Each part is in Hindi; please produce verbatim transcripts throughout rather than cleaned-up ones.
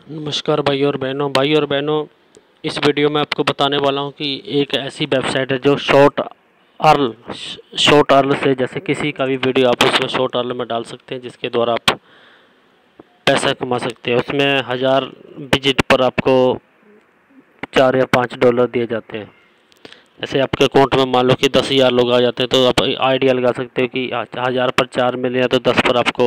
नमस्कार भाई और बहनों भाई और बहनों इस वीडियो में आपको बताने वाला हूं कि एक ऐसी वेबसाइट है जो शॉर्ट अर्ल शॉर्ट अर्ल से जैसे किसी का भी वीडियो आप उसमें शॉर्ट अर्ल में डाल सकते हैं, जिसके द्वारा आप पैसा कमा सकते हैं। उसमें हज़ार विजिट पर आपको चार या पाँच डॉलर दिए जाते हैं। जैसे आपके अकाउंट में मान लो कि दस हज़ार लोग आ जाते हैं, तो आप आइडिया लगा सकते हो कि हज़ार पर चार मिल रहे हैं तो दस पर आपको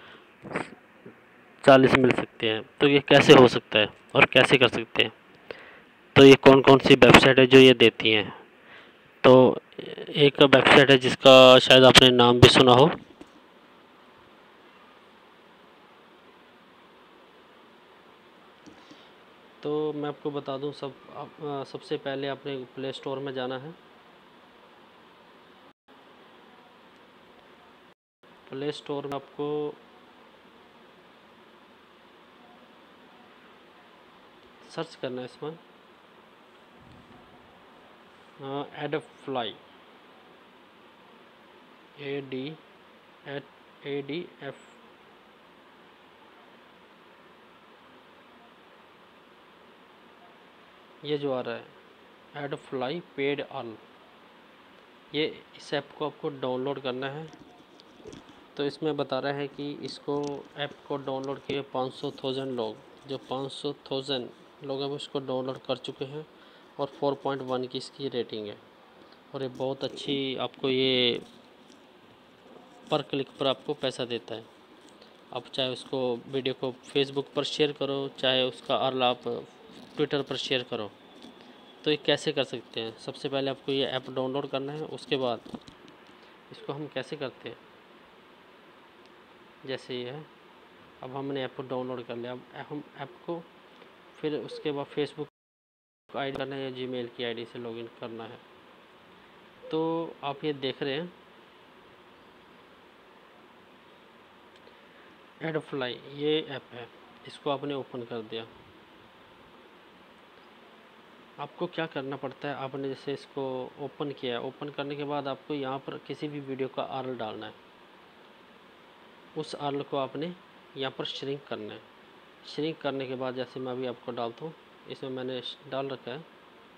चालीस मिल सकते हैं। तो ये कैसे हो सकता है और कैसे कर सकते हैं? तो ये कौन कौन सी वेबसाइट है जो ये देती हैं? तो एक वेबसाइट है जिसका शायद आपने नाम भी सुना हो। तो मैं आपको बता दूं, सब आप, आ, सबसे पहले आपने प्ले स्टोर में जाना है। प्ले स्टोर में आपको सर्च करना है इसमें AdFly, A D at A D F ये जो आ रहा है एडफ्लाई पेड अर्न, ये इस ऐप को आपको डाउनलोड करना है। तो इसमें बता रहा है कि इसको ऐप को डाउनलोड किए पाँच सौ थाउजेंड लोग, जो पाँच सौ थाउजेंड लोग हैं वो इसको डाउनलोड कर चुके हैं और चार पॉइंट एक की इसकी रेटिंग है। और ये बहुत अच्छी आपको ये पर क्लिक पर आपको पैसा देता है। आप चाहे उसको वीडियो को फेसबुक पर शेयर करो, चाहे उसका अर्ल आप ट्विटर पर शेयर करो। तो ये कैसे कर सकते हैं? सबसे पहले आपको ये ऐप डाउनलोड करना है। उसके बाद इसको हम कैसे करते हैं, जैसे ये है, अब हमने ऐप को डाउनलोड कर लिया। अब हम ऐप को फिर उसके बाद फेसबुक आईडी करना है या जीमेल की आईडी से लॉगिन करना है। तो आप ये देख रहे हैं एडफ्लाई, ये ऐप है, इसको आपने ओपन कर दिया। आपको क्या करना पड़ता है, आपने जैसे इसको ओपन किया है, ओपन करने के बाद आपको यहाँ पर किसी भी वीडियो का अर्ल डालना है। उस अर्ल को आपने यहाँ पर श्रिंक करना है। श्रिंक करने के बाद जैसे मैं अभी आपको डालता हूँ, इसमें मैंने डाल रखा है,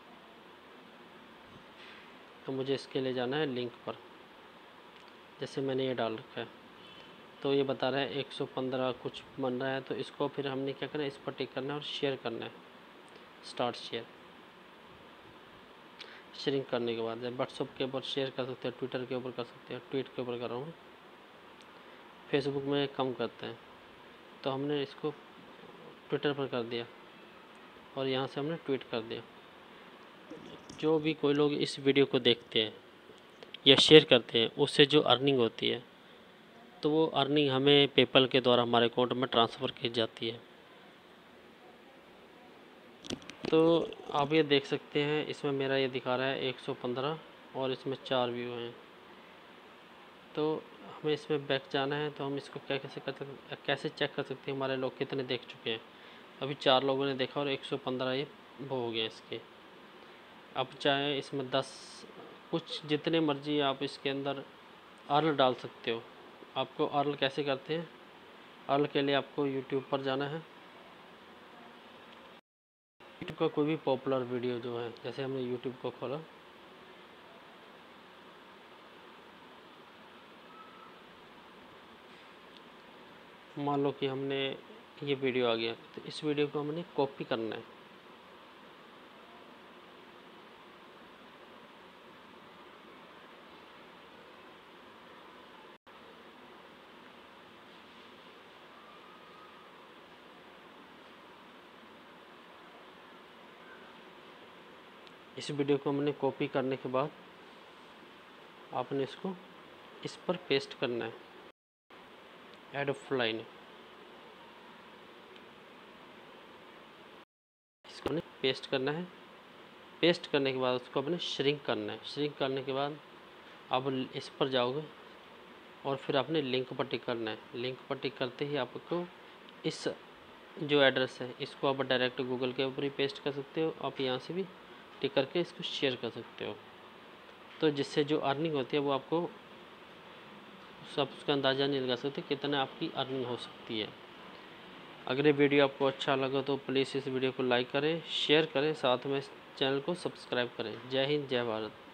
तो मुझे इसके लिए जाना है लिंक पर। जैसे मैंने ये डाल रखा है, तो ये बता रहा है एक सौ पंद्रह कुछ बन रहा है। तो इसको फिर हमने क्या करना है, इस पर टिक करना है और शेयर करना है, स्टार्ट शेयर। शेयरिंग करने के बाद व्हाट्सएप के ऊपर शेयर कर सकते हैं, ट्विटर के ऊपर कर सकते हैं, ट्वीट के ऊपर कर रहा हूँ, फेसबुक में कम करते हैं। तो हमने इसको ट्विटर पर कर दिया और यहाँ से हमने ट्वीट कर दिया। जो भी कोई लोग इस वीडियो को देखते हैं या शेयर करते हैं, उससे जो अर्निंग होती है, तो वो अर्निंग हमें पेपल के द्वारा हमारे अकाउंट में ट्रांसफ़र की जाती है। तो आप ये देख सकते हैं, इसमें मेरा ये दिखा रहा है एक सौ पंद्रह और इसमें चार व्यू हैं। तो हमें इसमें बैक जाना है। तो हम इसको क्या कैसे कर सकते कैसे चेक कर सकते हैं हमारे लोग कितने देख चुके हैं? अभी चार लोगों ने देखा और एक सौ पंद्रह ये वो हो गया इसके। अब चाहे इसमें दस कुछ जितने मर्जी आप इसके अंदर अर्ल डाल सकते हो। आपको अर्ल कैसे करते हैं? अर्ल के लिए आपको यूट्यूब पर जाना है। यूट्यूब का कोई भी पॉपुलर वीडियो जो है, जैसे हमने यूट्यूब को खोला, मान लो कि हमने ये वीडियो आ गया, तो इस वीडियो को हमने कॉपी करना है। इस वीडियो को हमने कॉपी करने के बाद आपने इसको इस पर पेस्ट करना है, एडफ्लाई। इसको हमने पेस्ट करना है। पेस्ट करने के बाद उसको अपने श्रिंक करना है। श्रिंक करने के बाद आप इस पर जाओगे और फिर आपने लिंक पर टिक करना है। लिंक पर टिक करते ही आपको इस जो एड्रेस है, इसको आप डायरेक्ट गूगल के ऊपर ही पेस्ट कर सकते हो। आप यहाँ से भी टिक करके इसको शेयर कर सकते हो। तो जिससे जो अर्निंग होती है वो आपको सब उसका अंदाज़ा नहीं लगा सकते कितना आपकी अर्निंग हो सकती है। अगर ये वीडियो आपको अच्छा लगा तो प्लीज़ इस वीडियो को लाइक करें, शेयर करें, साथ में इस चैनल को सब्सक्राइब करें। जय हिंद, जय भारत।